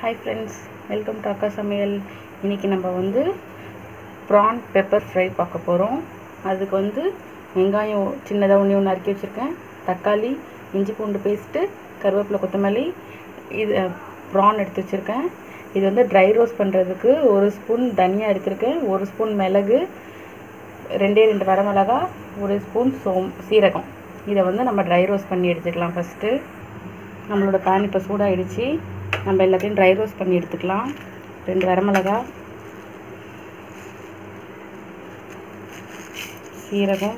Hi friends, welcome to Akka Samayal. இன்னைக்கு நம்ம வந்து prawn pepper fry பார்க்க போறோம். அதுக்கு வந்து வெங்காயம் சின்னதா ஒண்ணு நறுக்கி வச்சிருக்கேன். தக்காளி, இஞ்சி பூண்டு பேஸ்ட், கறிவேப்பிலை கொத்தமல்லி, இது prawn எடுத்து வச்சிருக்கேன். இது வந்து dry roast பண்றதுக்கு 1 ஸ்பூன் தனியா எடுத்துர்க்கேன், 1 ஸ்பூன் மிளகு, 2 வரமிளகாய், 1 ஸ்பூன் சீரகம். இத வந்து நம்ம dry roast பண்ணி எடுத்துக்கலாம் ஃபர்ஸ்ட். நம்மளோட pan இப்ப சூடாயிடுச்சு. நம்ம எல்லாத்தையும் dry roast பண்ணி எடுத்துக்கலாம். 2 வரமிளகாய், சீரகம்,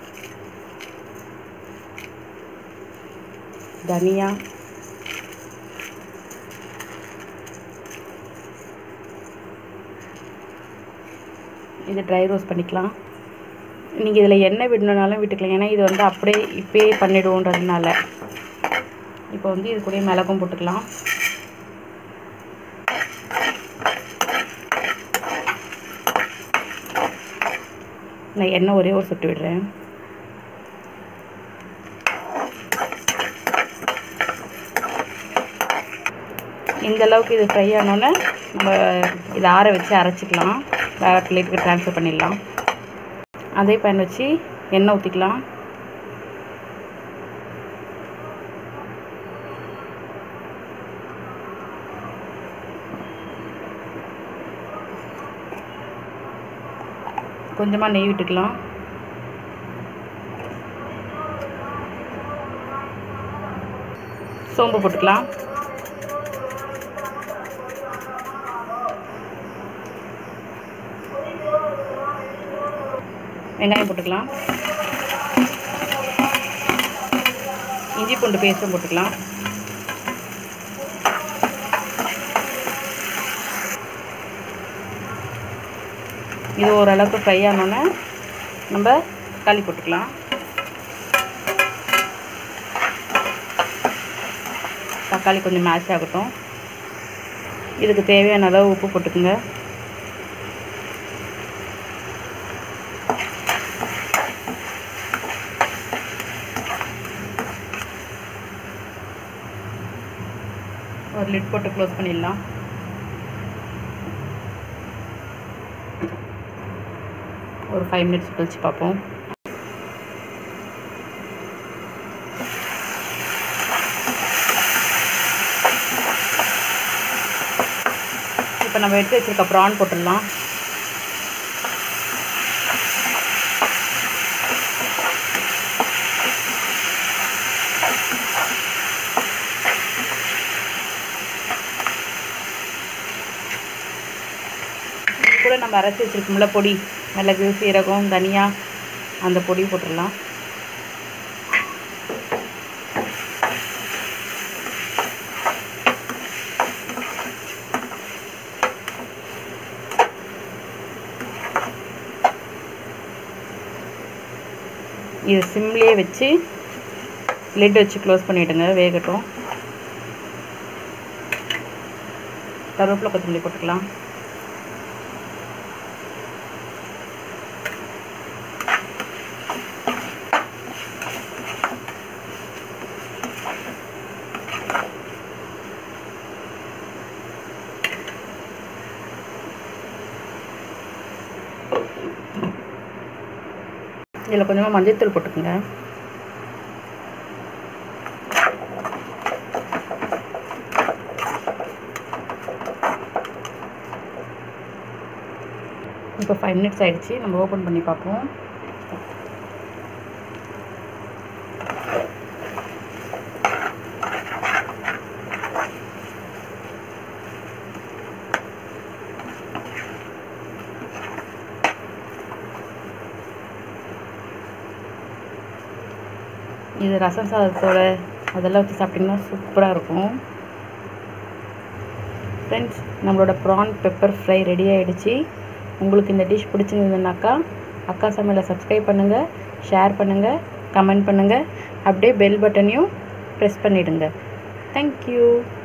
தனியா, இது dry roast பண்ணிக்கலாம். நீங்க இதல எண்ணெய் விடணும்னாலும் விட்டுக்கலாம். ஏனா இது வந்து அப்படியே இப்பவே பண்ணிடுவோம்ன்றதுனால. இப்போ வந்து இது கூடயே மிளகும் போட்டுக்கலாம். நான் எண்ணெய் ஒரே ஒரு சொட்டு விடுறேன். இந்த அளவுக்கு இது ஃப்ரை ஆனோனே நம்ம இத ஆற வச்சு அரைச்சிக்கலாம். வேற பிளேட்டுக்கு ட்ரான்ஸ்ஃபர் பண்ணிடலாம். அதே pan வச்சு எண்ணெய் ஊத்திக்கலாம். கொஞ்சமா நெய் விட்டுக்கலாம். சோம்பு போட்டுக்கலாம். வெங்காயம் போட்டுக்கலாம். இஞ்சி பூண்டு பேஸ்ட் போட்டுக்கலாம். இது ஓரளவுக்கு ஃப்ரை ஆனோனே நம்ம தக்காளி போட்டுக்கலாம். தக்காளி கொஞ்சம் மேஷ் ஆகட்டும். இதுக்கு தேவையான அளவு உப்பு போட்டுக்கங்க. ஒரு லிட் போட்டு க்ளோஸ் பண்ணிடலாம். ஒரு 5 மினிட்ஸ் கழிச்சு பார்ப்போம். இப்போ நம்ம எடுத்து வச்சிருக்க prawn போட்டுடலாம். கூட நம்ம அரைச்சி வச்சிருக்கோம்ல பொடி, மிளகு, சீரகம், தனியா, அந்த பொடி போட்டுடலாம். இது சிம்லயே வச்சு லிட் வச்சு க்ளோஸ் பண்ணிடுங்க, வேகட்டும். கறிவேப்பிலை கொத்தமல்லி போட்டுக்கலாம். இதில் கொஞ்சமாக மஞ்சள்தூள் போட்டுக்கோங்க. இப்போ 5 மினிட்ஸ் ஆயிடுச்சு. நம்ம ஓப்பன் பண்ணி பார்ப்போம். இது ரசம் சாதத்தோட அதெல்லாம் வச்சு சாப்பிட்டிங்கன்னா சூப்பராக இருக்கும். ஃப்ரெண்ட்ஸ், நம்மளோட prawn pepper fry ரெடி ஆகிடுச்சு. உங்களுக்கு இந்த டிஷ் பிடிச்சிருந்ததுனாக்கா அக்கா சமையலை சப்ஸ்கிரைப் பண்ணுங்கள், ஷேர் பண்ணுங்கள், கமெண்ட் பண்ணுங்கள். அப்படியே பெல் பட்டனையும் ப்ரெஸ் பண்ணிவிடுங்க. தேங்க்யூ.